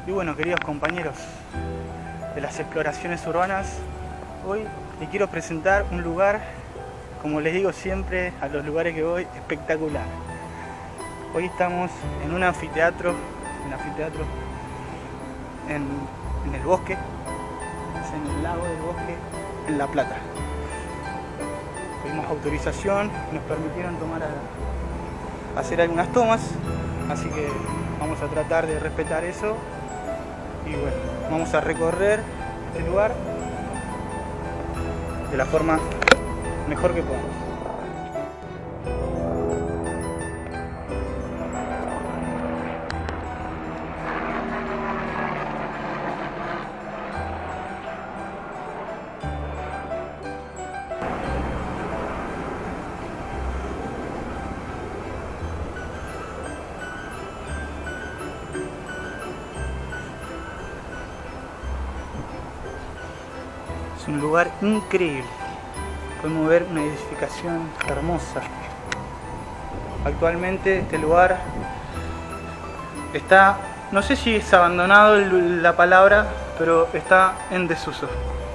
Y bueno, queridos compañeros de las exploraciones urbanas, hoy les quiero presentar un lugar, como les digo siempre a los lugares que voy, espectacular. Hoy estamos en un anfiteatro, en el bosque, es en el lago del bosque, en La Plata. Pedimos autorización, nos permitieron hacer algunas tomas, así que vamos a tratar de respetar eso. Y bueno, vamos a recorrer este lugar de la forma mejor que podamos. Es un lugar increíble. Podemos ver una edificación hermosa. Actualmente este lugar está, no sé si es abandonado la palabra, pero está en desuso.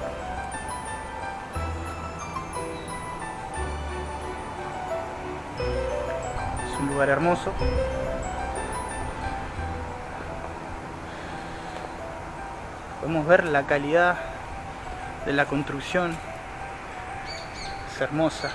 Es un lugar hermoso. Podemos ver la calidad de la construcción, es hermosa.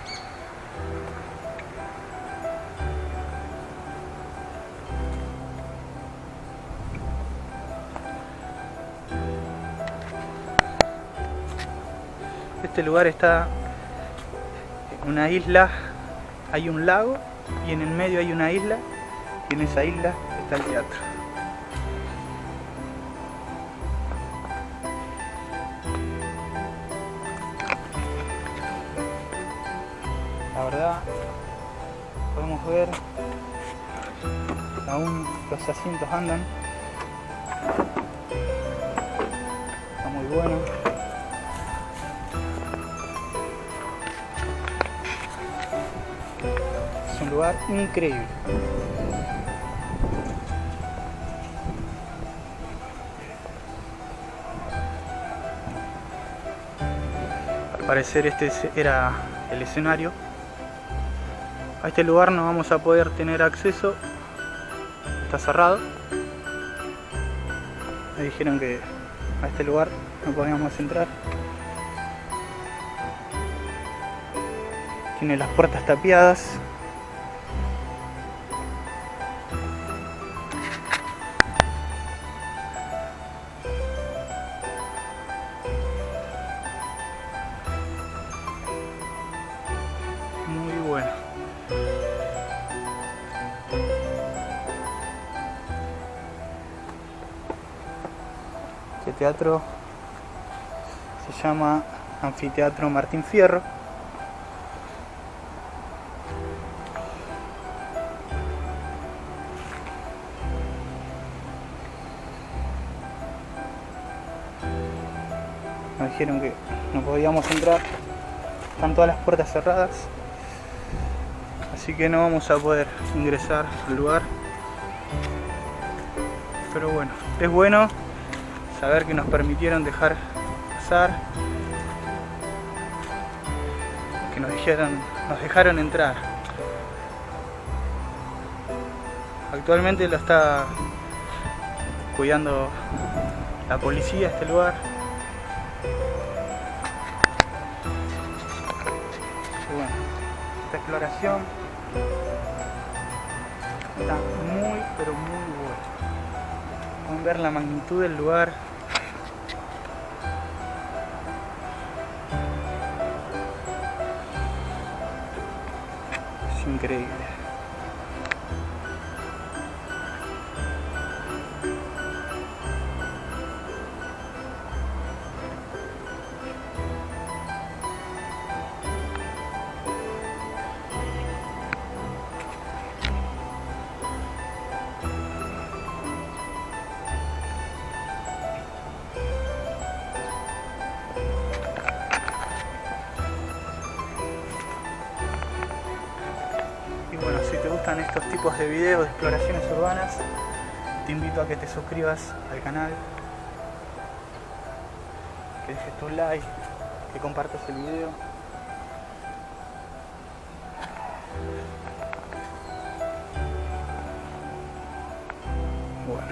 Este lugar está en una isla, hay un lago y en el medio hay una isla, y en esa isla está el teatro. La verdad, podemos ver, aún los asientos andan, está muy bueno. Es un lugar increíble. Al parecer este era el escenario. A este lugar no vamos a poder tener acceso, está cerrado. Me dijeron que a este lugar no podíamos entrar. Tiene las puertas tapiadas. Muy bueno. Este teatro se llama Anfiteatro Martín Fierro. Nos dijeron que no podíamos entrar, están todas las puertas cerradas, así que no vamos a poder ingresar al lugar. Pero bueno, es bueno saber que nos permitieron dejar pasar, que nos dejaron entrar. Actualmente lo está cuidando la policía este lugar. Y bueno, esta exploración está muy pero muy buena. Pueden ver la magnitud del lugar. Es increíble. Y bueno, si te gustan estos tipos de videos de exploraciones urbanas, te invito a que te suscribas al canal, que dejes tu like, que compartas el video. Bueno.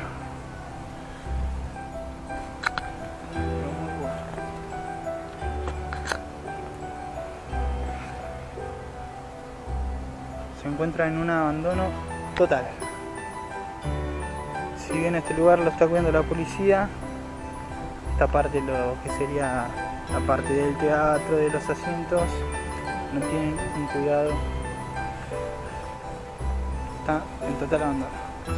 Muy bueno. Se encuentra en un abandono total. Si bien este lugar lo está cuidando la policía, esta parte, lo que sería la parte del teatro, de los asientos, no tienen un cuidado. Está en total abandono.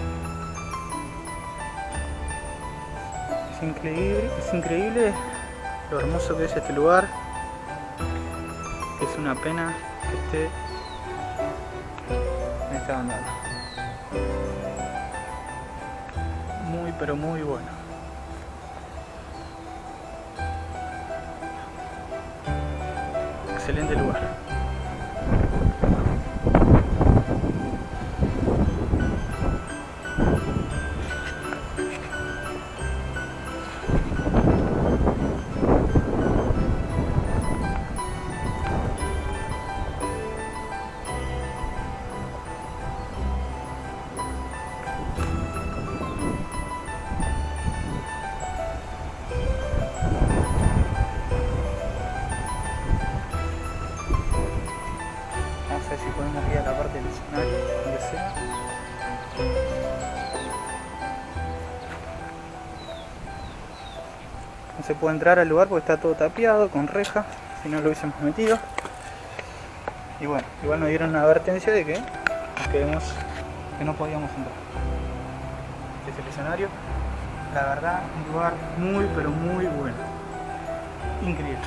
Es increíble lo hermoso que es este lugar. Es una pena que esté en este abandono. Muy pero muy bueno. Excelente lugar. Vamos a ver si podemos ir a la parte del escenario, donde sea. No se puede entrar al lugar porque está todo tapiado con reja, si no lo hubiésemos metido. Y bueno, igual nos dieron una advertencia de que nos quedemos, que no podíamos entrar. Este es el escenario. La verdad, un lugar muy pero muy bueno. Increíble.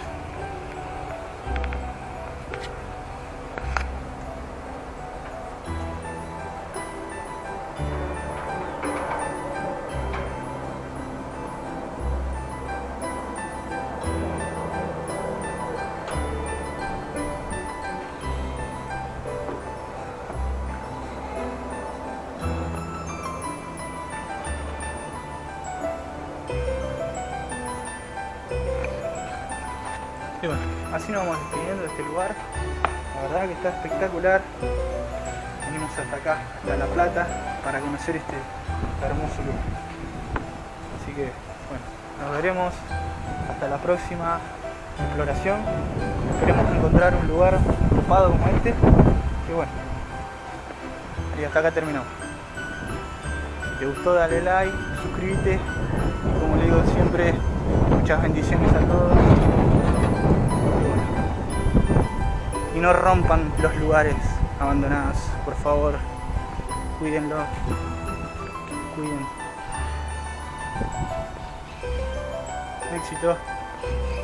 Y bueno, así nos vamos despidiendo de este lugar. La verdad que está espectacular. Venimos hasta acá, hasta La Plata, para conocer este hermoso lugar. Así que, bueno, nos veremos hasta la próxima exploración. Esperemos encontrar un lugar ocupado como este. Y bueno, y hasta acá terminamos. Si te gustó, dale like, suscríbete. Y como le digo siempre, muchas bendiciones a todos. Y no rompan los lugares abandonados, por favor, cuídenlo, cuiden. Éxito.